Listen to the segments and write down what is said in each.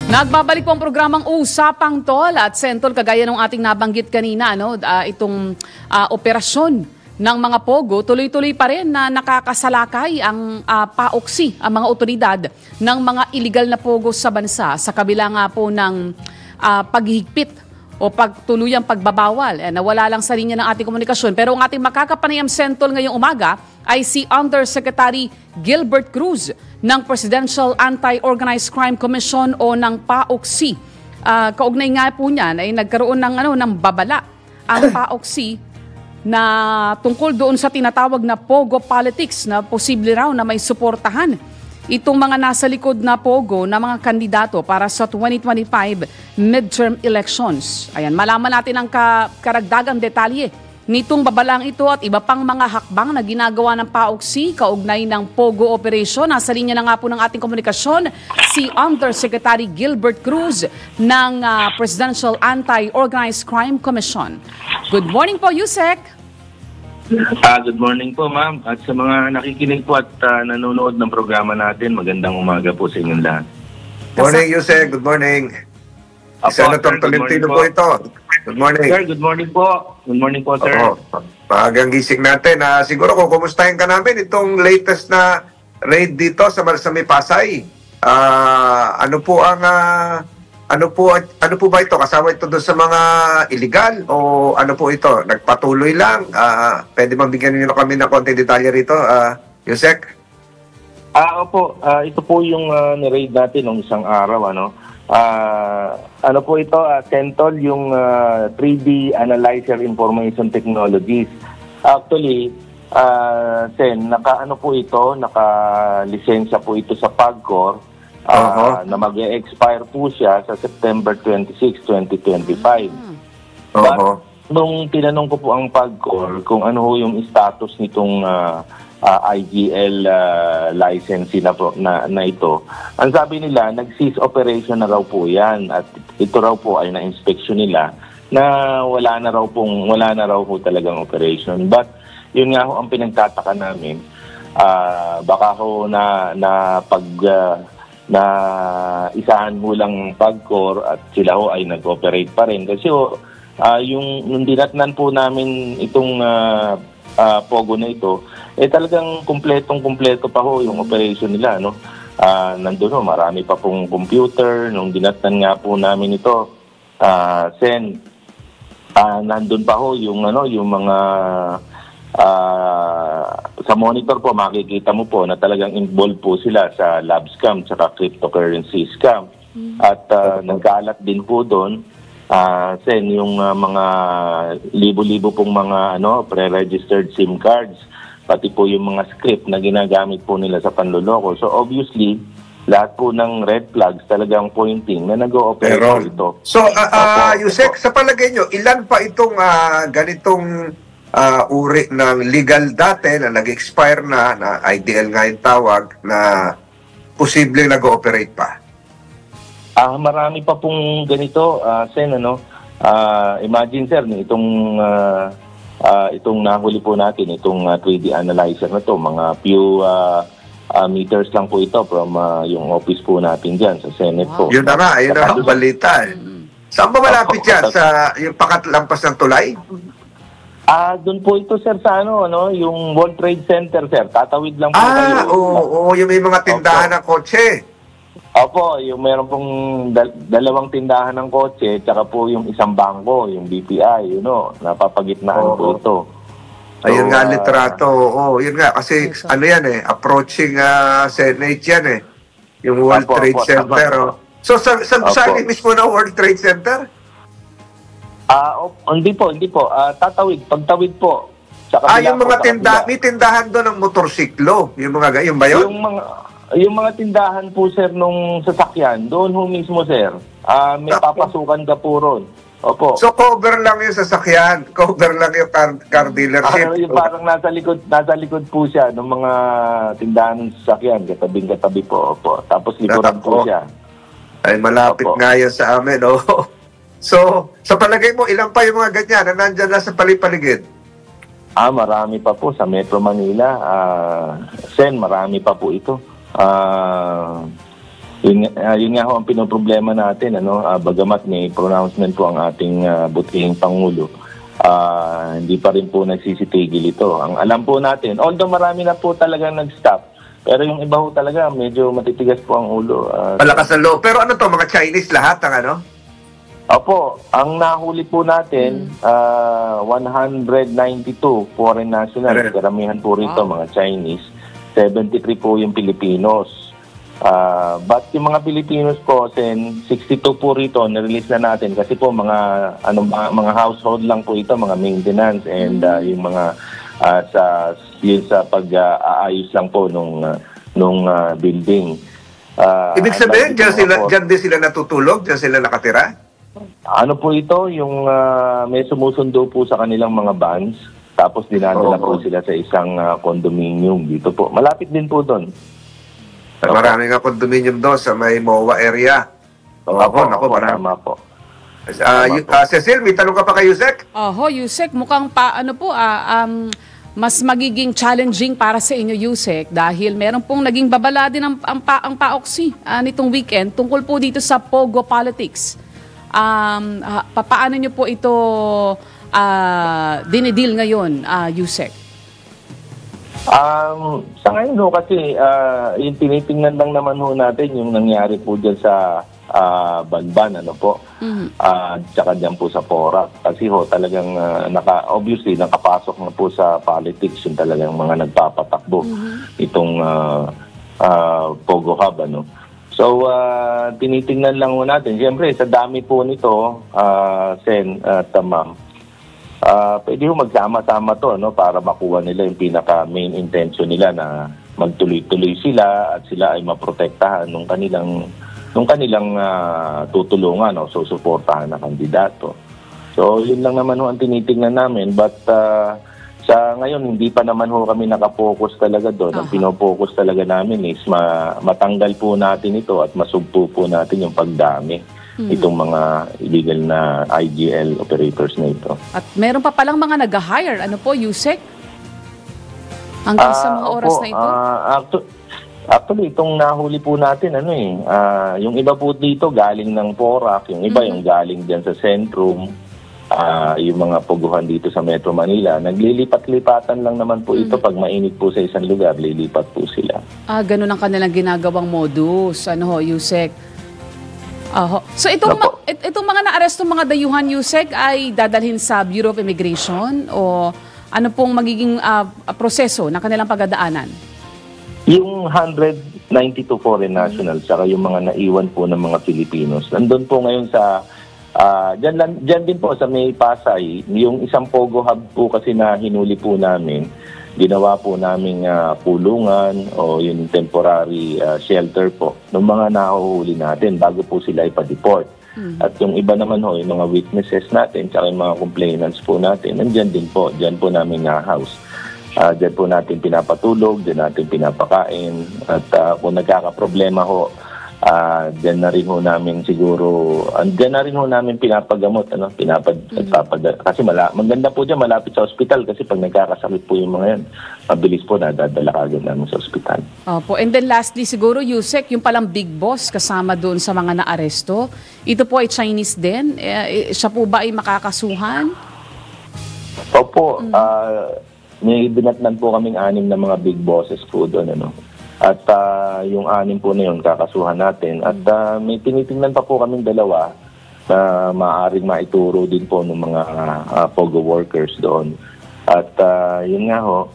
Nagbabalik po ang programang Usapang Tol at Sentol, kagaya ng ating nabanggit kanina, itong operasyon ng mga Pogo, tuloy-tuloy pa rin na nakakasalakay ang pauksi, ang mga otoridad ng mga illegal na Pogo sa bansa sa kabila nga po ng paghihigpit o pagtuluyang pagbabawal. Nawala lang sa linya ng ating komunikasyon. Pero ang ating makakapanayam Sentol ngayong umaga ay si Undersecretary Gilbert Cruz ng Presidential Anti-Organized Crime Commission o ng PAOCC. Kaugnay nga po niyan ay nagkaroon ng babala ang PAOCC na tungkol doon sa tinatawag na Pogo politics na posible raw na may suportahan itong mga nasa likod na Pogo na mga kandidato para sa 2025 midterm elections. Ayan, malaman natin ang karagdagang detalye nitong babalang ito at iba pang mga hakbang na ginagawa ng PAOCC kaugnay ng Pogo operation. Nasa linya na nga po ng ating komunikasyon si Undersecretary Gilbert Cruz ng Presidential Anti-Organized Crime Commission. Good morning po, Yusek. Good morning po, ma'am. At sa mga nakikinig po at nanonood ng programa natin, magandang umaga po sa inyong lahat. Morning, Yusek. Good morning. Senator Tolentino po ito. Good morning. Sir, good morning po. Good morning po, sir. Maagang gising natin. Siguro kung kumustahin ka namin itong latest na raid dito sa may Pasay. Ano po ba ito? Kasama ito doon sa mga illegal o ano po ito? Nagpatuloy lang? Pwede mabigyan niyo kami ng konting detalye rito, Yusek? Opo. Ito po yung ni-raid natin nung isang araw, ano po ito, Sentol, yung 3D Analyzer Information Technologies. Actually, Sen, naka-lisensya po ito sa PAGCOR. Na mag-expire po siya sa September 26, 2025. But, nung tinanong ko po ang PAGCOR kung ano ho yung status nitong IGL licensee na ito, ang sabi nila, nag-cease operation na raw po yan at ito raw po ay na-inspection nila na wala na raw po talagang operation. But yun nga ho ang pinagtataka namin, baka ho na isahan mo lang PAGCOR at sila ho ay nag-operate pa rin. Kasi yung dinatnan po namin itong Pogo na ito, talagang kumpletong-kumpleto pa ho yung operation nila. Nandun ho, marami pa pong computer. Nung dinatnan nga po namin ito, Sen, nandun pa ho yung mga sa monitor po makikita mo po na talagang involved po sila sa lab scam at cryptocurrency scam. At nagkalat din po doon, Sen, yung mga libo-libo pong mga pre-registered SIM cards, pati po yung mga script na ginagamit po nila sa panloloko. So obviously, lahat po ng red flags talagang pointing na nag-ooperate ito. So, Yusek, sa palagay nyo, ilan pa itong ganitong uri ng legal dati na nag-expire na IDL nga yung tawag, na posibleng nag-ooperate pa? Marami pa pong ganito, Sen, imagine, sir, itong nahuli po natin, itong 3D analyzer na to, mga few meters lang po ito from yung office po natin dyan sa Senate po. Yun na nga, yun na ang balita. Saan ba malapit yan? Sa yung pakatlampas ng tulay? Doon po ito, sir, sa yung World Trade Center, sir. Tatawid lang po kayo. Oo, yung may mga tindahan ng kotse. Opo, yung meron pong dalawang tindahan ng kotse, tsaka po yung isang bangko, yung BPI, napapagitnaan po ito. Ayun nga, litrato. Yun nga, kasi approaching Senate yan yung World Trade Center. So, saan mismo na World Trade Center? Hindi po. Pagtawid po. Yung mga may tindahan doon ng motorsiklo. Yung ba yun? Yung mga tindahan po, sir, nung sasakyan, doon ho mismo, sir. May papasukan ka po ron. Opo. So, cover lang yung sasakyan. Cover lang yung car dealership. Yung parang nasa likod po siya ng mga tindahan ng sasakyan. Katabing-katabi po. Opo. Tapos likuran po siya. Ay, malapit nga yan sa amin. So, sa palagay mo, ilan pa yung mga ganyan na nandyan na sa palipaligid? Marami pa po sa Metro Manila. Sen, marami pa po ito. Yun nga ho ang pinoproblema natin, bagamat may pronouncement po ang ating butihing Pangulo. Hindi pa rin po nagsisitigil ito. Ang alam po natin, although marami na po talagang nag-stop, pero yung iba ho talaga, medyo matitigas po ang ulo. Malakas ang loob. Pero ano to, mga Chinese lahat ang ano? Opo, ang nahuli po natin, 192 foreign nationals. Karamihan po rito, mga Chinese. 73 po yung Pilipinos. But yung mga Pilipinos po, 62 po rito, na-release na natin. Kasi po, mga household lang po ito, mga maintenance and yung mga sa pag-aayos lang po nung building. Ibig sabihin, dyan din sila natutulog? Dyan sila nakatira? Ano po ito, yung may sumusundo po sa kanilang mga vans, tapos dinadala po sila sa isang condominium dito po. Malapit din po doon. Maraming nga condominium doon sa may MOA area. Nako, marami. Po. Cecil, may tanong ka pa kay Yusek? Yusek, mukhang mas magiging challenging para sa inyo, Yusek, dahil meron pong naging babala din ang PAOKSI nitong weekend tungkol po dito sa Pogo politics. Paano nyo po ito dinidil ngayon, Yusek? Sa ngayon ho, kasi yung tinitingnan lang naman ho natin yung nangyari po dyan sa Banban, tsaka dyan po sa Porac. Kasi ho, talagang obviously nakapasok na po sa politics yung talagang mga nagpapatakbo itong Pogo Hub, So, tinitingnan lang ho natin. Siyempre, sa dami po nito, Sen at Ma'am, pwede ho magsama-sama to para makuha nila yung pinaka-main intention nila na magtuloy-tuloy sila at sila ay maprotektahan nung kanilang tutulungan o susuportahan na kandidato. So, yun lang naman ho ang tinitingnan namin. But sa ngayon, hindi pa naman ho kami nakapokus talaga doon. Ang pinopokus talaga namin is matanggal po natin ito at masugpo po natin yung pagdami itong mga illegal na IGL operators na ito. At meron pa palang mga nag-hire. Ano po, Yusek? Hanggang sa mga oras na ito? Actually, itong nahuli po natin, yung iba po dito galing ng Porac, yung iba yung galing dyan sa Centrum, yung mga puguhan dito sa Metro Manila, naglilipat-lipatan lang naman po ito. Pag mainit po sa isang lugar, lilipat po sila. Ganun ang kanilang ginagawang modus, Yusek. So itong mga na-arestong mga dayuhan, Yusek, ay dadalhin sa Bureau of Immigration o ano pong magiging proseso ng kanilang pagdadaanan? Yung 192 foreign nationals, saka yung mga naiwan po ng mga Pilipinos, nandun po ngayon sa Diyan din po sa may Pasay, yung isang Pogo Hub po kasi na hinuli po namin, ginawa po naming kulungan o yung temporary shelter po ng mga nahuhuli natin bago po sila ipa-deport. At yung iba naman ho, yung mga witnesses natin, tsaka yung mga complainants po natin, nandyan din po, dyan po namin na-house. Dyan po natin pinapatulog, dyan natin pinapakain, at kung nagkakaproblema ho, dyan na rin ho namin siguro, dyan na rin ho namin pinapagamot, kasi maganda po dyan, malapit sa ospital, kasi pag nagkakasakit po yung mga yan, mabilis po nadadala kagad namin sa ospital. Opo, and then lastly siguro, Yusek, yung palang big boss kasama doon sa mga naaresto, ito po ay Chinese din? Siya po ba ay makakasuhan? Opo, may binatnan po kaming 6 na mga big bosses po doon, At yung 6 po na yun, kakasuhan natin. At may tinitingnan pa po kaming 2 na maaaring maituro din po ng mga Pogo workers doon. At yun nga ho,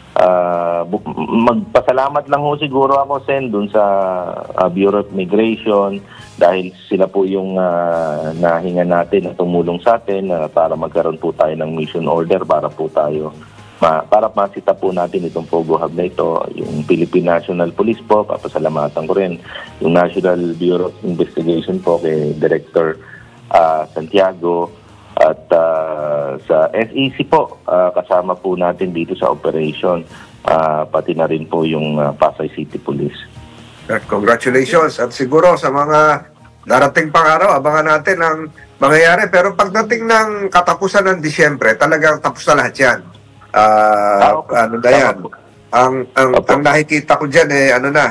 magpasalamat lang ho siguro ako, Sen, doon sa Bureau of Immigration dahil sila po yung nahinga natin na tumulong sa atin para magkaroon po tayo ng mission order para po tayo para masita po natin itong Pogo Hub na ito. Yung Philippine National Police po, papasalamatan ko rin. Yung National Bureau of Investigation po kay Director Santiago. At sa SEC po, kasama po natin dito sa operation. Pati na rin po yung Pasay City Police. Congratulations. At siguro sa mga darating pang araw, abangan natin ang mangyayari. Pero pagdating ng katapusan ng Disyembre, talagang tapos na lahat yan. Ano na yan? Ang nakikita ko dyan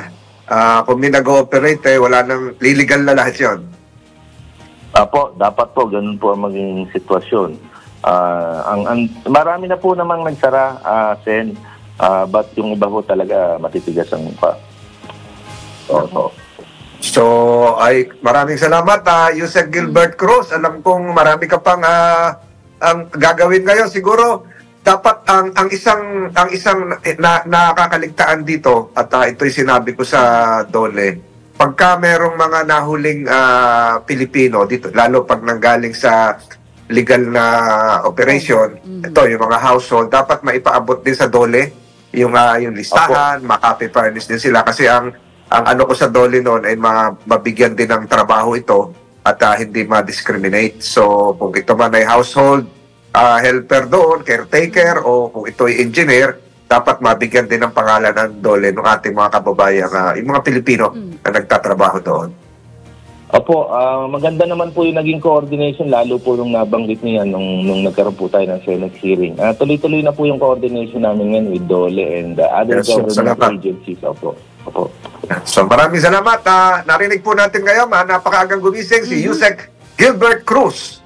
kung may nag-ooperate, wala nang illegal na lahat yun. Apo, dapat po, ganun po ang maging sitwasyon. Marami na po namang nagsara, Sen, but yung iba po talaga matitigas ang mukha. Opo. So, maraming salamat, Yusek Gilbert Cruz. Alam kong marami ka pang ang gagawin ngayon. Siguro, dapat ang isang nakakaligtaan dito, at ito'y sinabi ko sa Dole, pagka merong mga nahuling Pilipino dito, lalo pag nanggaling sa legal na operation, ito yung mga household, dapat maipaabot din sa Dole yung listahan, makapi furnish din sila kasi ang ano ko sa Dole noon ay mabigyan din ng trabaho ito at hindi ma-discriminate. So kung ito man ay household helper doon, caretaker, o kung ito ay engineer, dapat mabigyan din ng pangalan ng Dole ng ating mga kababayan, yung mga Pilipino na nagtatrabaho doon. Opo, maganda naman po yung naging coordination, lalo po nung nabanggit niya nung nagkaroon po tayo ng Senate hearing. Tuloy-tuloy na po yung coordination namin ngayon with Dole and other government agencies. Opo. So maraming salamat. Narinig po natin ngayon, napakaagang gumising si Yusek Gilbert Cruz.